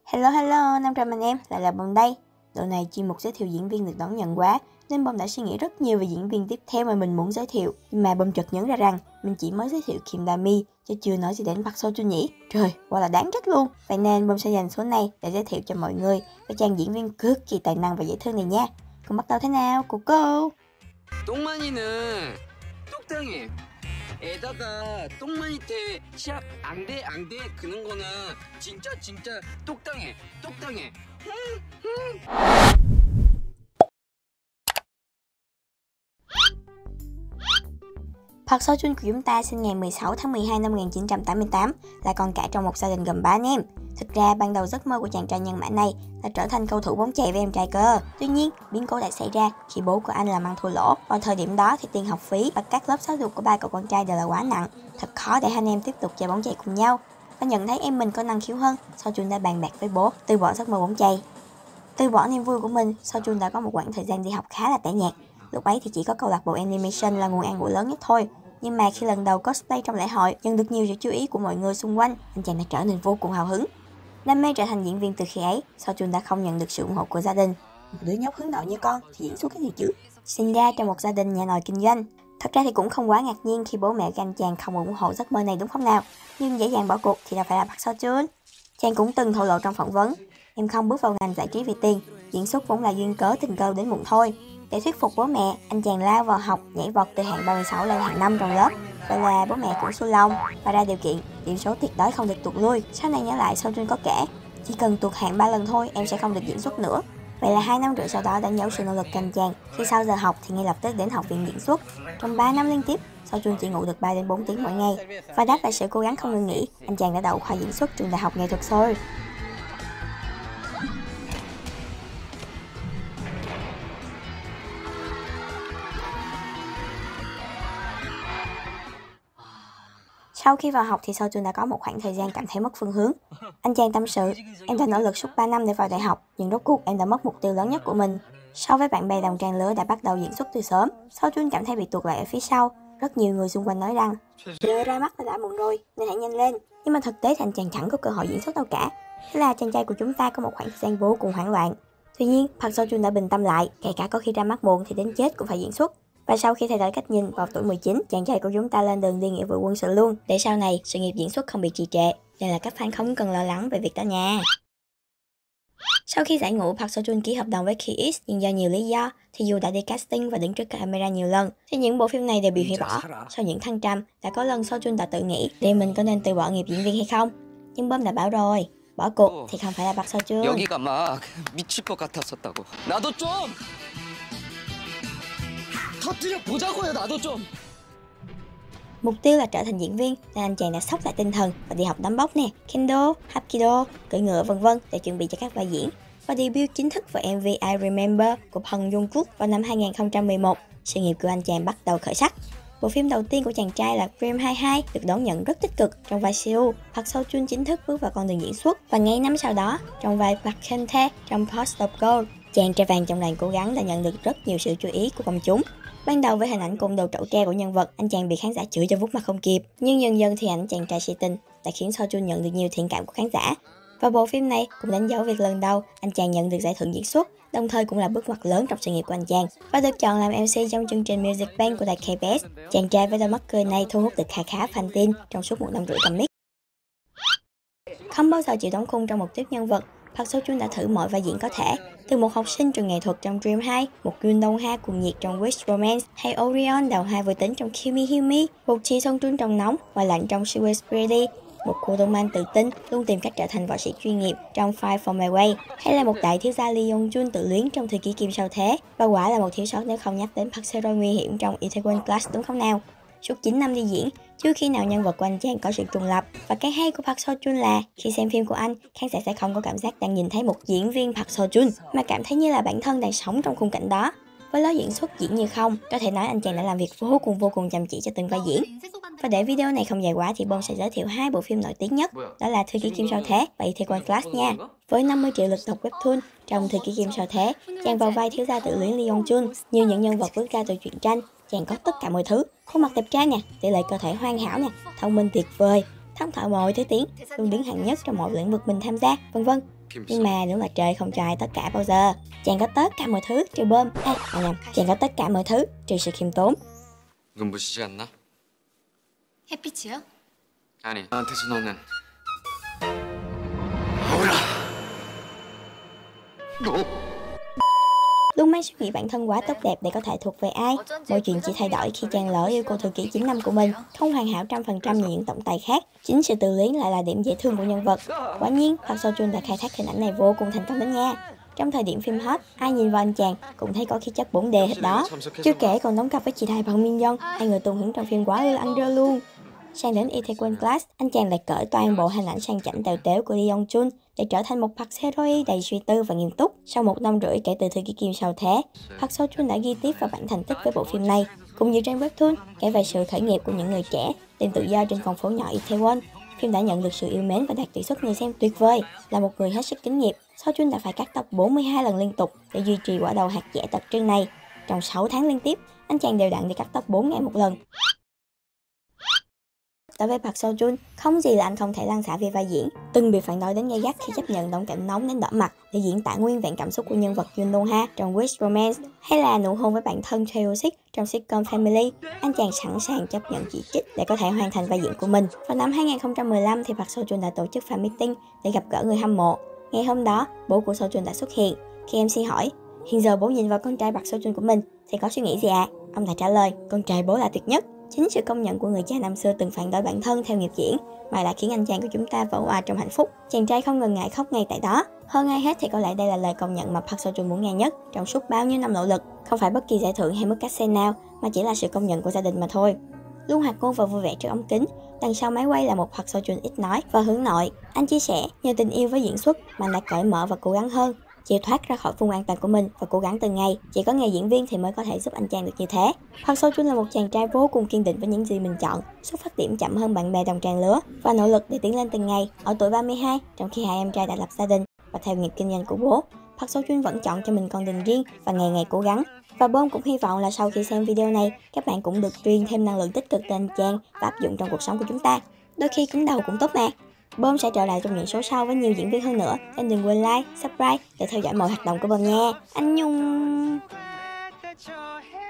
Hello hello, 500 anh em, lại là Bom đây. Độ này chuyên mục giới thiệu diễn viên được đón nhận quá, nên Bom đã suy nghĩ rất nhiều về diễn viên tiếp theo mà mình muốn giới thiệu. Nhưng mà Bom chợt nhớ ra rằng mình chỉ mới giới thiệu Kim Da-mi, chứ chưa nói gì đến Park Seo Joon nhỉ. Trời, quả là đáng trách luôn. Vậy nên Bom sẽ dành số này để giới thiệu cho mọi người về chàng diễn viên cực kỳ tài năng và dễ thương này nha. Cùng bắt đầu thế nào, của cô? 똥만이는 똑당해. 애다가 똥만이 때 시합 앙대 그는 거는 진짜 똑당해. Park Seo Joon của chúng ta sinh ngày 16 tháng 12 năm 1988, là con cả trong một gia đình gồm 3 anh em. Thực ra ban đầu giấc mơ của chàng trai nhân mã này là trở thành cầu thủ bóng chày với em trai cơ. Tuy nhiên, biến cố đã xảy ra khi bố của anh làm ăn thua lỗ. Vào thời điểm đó thì tiền học phí và các lớp giáo dục của ba cậu con trai đều là quá nặng. Thật khó để hai anh em tiếp tục chơi bóng chày cùng nhau. Và nhận thấy em mình có năng khiếu hơn, Seo Joon đã bàn bạc với bố từ bỏ giấc mơ bóng chày. Từ bỏ niềm vui của mình, Seo Joon đã có một quãng thời gian đi học khá là tẻ nhạt. Lúc ấy thì chỉ có câu lạc bộ animation là nguồn ăn ủi lớn nhất thôi. Nhưng mà khi lần đầu cosplay trong lễ hội, nhận được nhiều sự chú ý của mọi người xung quanh, anh chàng đã trở nên vô cùng hào hứng. Đam mê trở thành diễn viên từ khi ấy, Seo Joon đã không nhận được sự ủng hộ của gia đình. Một đứa nhóc hướng nội như con thì diễn xuất cái gì chứ? Sinh ra trong một gia đình nhà nòi kinh doanh. Thật ra thì cũng không quá ngạc nhiên khi bố mẹ của anh chàng không ủng hộ giấc mơ này, đúng không nào? Nhưng dễ dàng bỏ cuộc thì đâu phải là Park Seo Joon. Chàng cũng từng thổ lộ trong phỏng vấn: em không bước vào ngành giải trí vì tiền, diễn xuất vốn là duyên cớ tình cờ đến muộn thôi. Để thuyết phục bố mẹ, anh chàng lao vào học nhảy vọt từ hạng 36 lên hạng 5 trong lớp. Vậy là bố mẹ cũng xuôi lòng và ra điều kiện điểm số tuyệt đối không được tụt lui. Sau này nhớ lại, Seo Joon có kể: chỉ cần tụt hạng 3 lần thôi em sẽ không được diễn xuất nữa. Vậy là 2 năm rưỡi sau đó đánh dấu sự nỗ lực của anh chàng. Khi sau giờ học thì ngay lập tức đến học viện diễn xuất. Trong 3 năm liên tiếp, Seo Joon chỉ ngủ được 3 đến 4 tiếng mỗi ngày. Và đáp lại sự cố gắng không ngừng nghỉ, anh chàng đã đậu khoa diễn xuất trường Đại học Nghệ thuật Seoul. Sau khi vào học thì Seo Joon đã có một khoảng thời gian cảm thấy mất phương hướng. Anh chàng tâm sự: em đã nỗ lực suốt 3 năm để vào đại học, nhưng rốt cuộc em đã mất mục tiêu lớn nhất của mình. So với bạn bè đồng trang lứa đã bắt đầu diễn xuất từ sớm, Seo Joon cảm thấy bị tuột lại ở phía sau. Rất nhiều người xung quanh nói rằng giờ ra mắt đã muộn rồi nên hãy nhanh lên. Nhưng mà thực tế thì anh chàng chẳng có cơ hội diễn xuất đâu cả. Thế là chàng trai của chúng ta có một khoảng thời gian vô cùng hoảng loạn. Tuy nhiên, Park Seo Joon đã bình tâm lại, kể cả có khi ra mắt muộn thì đến chết cũng phải diễn xuất. Và sau khi thay đổi cách nhìn, vào tuổi 19, chàng trai của chúng ta lên đường đi nghĩa vụ quân sự luôn, để sau này sự nghiệp diễn xuất không bị trì trệ. Nên là các fan không cần lo lắng về việc đó nha. Sau khi giải ngũ, Park Seo Joon ký hợp đồng với KISS, nhưng do nhiều lý do thì dù đã đi casting và đứng trước camera nhiều lần thì những bộ phim này đều bị hủy bỏ. Sau những thăng trầm, đã có lần Seo Joon đã tự nghĩ để mình có nên từ bỏ nghiệp diễn viên hay không. Nhưng Bom đã bảo rồi, bỏ cuộc thì không phải là Park Seo Joon. 여기가 막 미칠 것 같았었다고. 나도 좀 터뜨려 보자고요. 나도 좀. Mục tiêu là trở thành diễn viên nên anh chàng đã xốc lại tinh thần và đi học đánh bốc nè, kendo, hapkido, cưỡi ngựa vân vân để chuẩn bị cho các vai diễn. Và debut chính thức vào MV I Remember của Bong Joon-wook vào năm 2011. Sự nghiệp của anh chàng bắt đầu khởi sắc. Bộ phim đầu tiên của chàng trai là Dream 22 được đón nhận rất tích cực trong vai Siêu. Park Seo Joon chính thức bước vào con đường diễn xuất và ngay năm sau đó trong vai Park Hyun-tae trong Post of Gold, chàng trai vàng trong làng cố gắng đã nhận được rất nhiều sự chú ý của công chúng. Ban đầu với hình ảnh côn đồ trẩu tre của nhân vật, anh chàng bị khán giả chửi cho vút mặt không kịp. Nhưng dần dần thì ảnh chàng trai si tình đã khiến Seo Joon nhận được nhiều thiện cảm của khán giả. Và bộ phim này cũng đánh dấu việc lần đầu anh chàng nhận được giải thưởng diễn xuất, đồng thời cũng là bước ngoặt lớn trong sự nghiệp của anh chàng. Và được chọn làm MC trong chương trình Music Bank của đài KBS, chàng trai với đôi mắt cười này thu hút được khá fan tin trong suốt 1 năm rưỡi cầm mic. Không bao giờ chịu đóng khung trong một tiếp nhân vật, Park Seo Joon đã thử mọi vai diễn có thể, từ một học sinh trường nghệ thuật trong Dream 2, một Yoon Dong Ha cuồng nhiệt trong Wish Romance, hay Orion đầu hai vui tính trong Kill Me Heal Me, một Ji Song Jun trong Nóng, ngoài lạnh trong She Was Pretty, một cô đông man tự tin luôn tìm cách trở thành võ sĩ chuyên nghiệp trong Fight for My Way, hay là một đại thiếu gia Lee Yong Jun tự luyến trong Thời kỳ Kim Sao Thế. Và quả là một thiếu sót nếu không nhắc đến Park Seo Joon nguy hiểm trong Itaewon Class, đúng không nào? Suốt 9 năm đi diễn, chưa khi nào nhân vật của anh chàng có sự trùng lập. Và cái hay của Park Seo Joon là khi xem phim của anh, khán giả sẽ không có cảm giác đang nhìn thấy một diễn viên Park Seo Joon, mà cảm thấy như là bản thân đang sống trong khung cảnh đó. Với lối diễn xuất diễn như không, có thể nói anh chàng đã làm việc vô cùng chăm chỉ cho từng vai diễn. Và để video này không dài quá thì Bom sẽ giới thiệu 2 bộ phim nổi tiếng nhất, đó là Thư ký Kim Sao Thế và Itaewon Class nha. Với 50 triệu lượt đọc webtoon, trong Thư ký Kim Sao Thế, chàng vào vai thiếu gia tự luyến Lee Yong Jun, như những nhân vật bước ra từ truyện tranh. Chàng có tất cả mọi thứ, khuôn mặt đẹp trai nè, tỷ lệ cơ thể hoàn hảo nè, thông minh tuyệt vời, thông thạo mọi thứ tiếng, luôn đứng hạng nhất trong mọi lĩnh vực mình tham gia, vân vân. Nhưng mà nếu mà trời không cho ai tất cả bao giờ. Chàng có tất cả mọi thứ trừ bơm. Chàng có tất cả mọi thứ trừ sự khiêm tốn. 눈부시지 않나? 햇빛이요? 아니, 나한테서 너는 아우라. Luôn mang suy nghĩ bản thân quá tốt đẹp để có thể thuộc về ai. Mọi chuyện chỉ thay đổi khi chàng lỡ yêu cô thư ký 9 năm của mình. Không hoàn hảo 100% như những tổng tài khác. Chính sự tự luyến lại là điểm dễ thương của nhân vật. Quả nhiên, Park Seo Joon đã khai thác hình ảnh này vô cùng thành công đến nha. Trong thời điểm phim hot, ai nhìn vào anh chàng cũng thấy có khí chất 4D hết đó. Chưa kể còn đóng cặp với chị Đài Bằng Min Young, hai người tung hứng trong phim quá ư ăn rơ luôn. Sang đến Itaewon Class, anh chàng lại cởi toàn bộ hình ảnh sang chảnh tèo tếu của Lee Young Chun để trở thành một Park Seo-roi đầy suy tư và nghiêm túc. Sau 1 năm rưỡi kể từ Thư ký Kim sau thế, Park Seo Joon đã ghi tiếp vào bản thành tích với bộ phim này, cũng như trên webtoon kể về sự khởi nghiệp của những người trẻ tìm tự do trên con phố nhỏ Itaewon. Phim đã nhận được sự yêu mến và đạt tỷ suất người xem tuyệt vời. Là một người hết sức kính nghiệp, Seo Joon đã phải cắt tóc 42 lần liên tục để duy trì quả đầu hạt dẻ đặc trưng này. Trong 6 tháng liên tiếp, anh chàng đều đặn đi cắt tóc 4 ngày một lần. Đối với Park Seo Joon, không gì là anh không thể lăn xả vì vai diễn. Từng bị phản đối đến gay gắt khi chấp nhận đóng cảnh nóng đến đỏ mặt để diễn tả nguyên vẹn cảm xúc của nhân vật Yoon Do Ha trong Wish Romance, hay là nụ hôn với bạn thân Tae Sik trong sitcom Family, anh chàng sẵn sàng chấp nhận chỉ trích để có thể hoàn thành vai diễn của mình. Vào năm 2015 thì Park Seo Joon đã tổ chức fan meeting để gặp gỡ người hâm mộ. Ngày hôm đó, bố của Seo Joon đã xuất hiện. Khi MC hỏi, hiện giờ bố nhìn vào con trai Park Seo Joon của mình thì có suy nghĩ gì ạ? Ông ta trả lời, con trai bố là tuyệt nhất. Chính sự công nhận của người cha năm xưa từng phản đối bản thân theo nghiệp diễn mà đã khiến anh chàng của chúng ta vỡ òa trong hạnh phúc. Chàng trai không ngần ngại khóc ngay tại đó. Hơn ai hết thì có lẽ đây là lời công nhận mà Park Seo Joon muốn nghe nhất trong suốt bao nhiêu năm nỗ lực. Không phải bất kỳ giải thưởng hay mức cát sen nào, mà chỉ là sự công nhận của gia đình mà thôi. Luôn hoạt ngôn và vui vẻ trước ống kính, đằng sau máy quay là một Park Seo Joon ít nói và hướng nội. Anh chia sẻ, nhờ tình yêu với diễn xuất mà anh đã cởi mở và cố gắng hơn, chịu thoát ra khỏi vùng an toàn của mình và cố gắng từng ngày. Chỉ có nghề diễn viên thì mới có thể giúp anh chàng được như thế. Park Seo Joon là một chàng trai vô cùng kiên định với những gì mình chọn, xuất phát điểm chậm hơn bạn bè đồng trang lứa và nỗ lực để tiến lên từng ngày. Ở tuổi 32, trong khi hai em trai đã lập gia đình và theo nghiệp kinh doanh của bố, Park Seo Joon vẫn chọn cho mình con đường riêng và ngày ngày cố gắng. Và Bom cũng hy vọng là sau khi xem video này, các bạn cũng được truyền thêm năng lượng tích cực từ anh chàng và áp dụng trong cuộc sống của chúng ta. Đôi khi cứng đầu cũng tốt mà. Bom sẽ trở lại trong những số sau với nhiều diễn viên hơn nữa, nên đừng quên like, subscribe để theo dõi mọi hoạt động của Bom nha. Anh Nhung.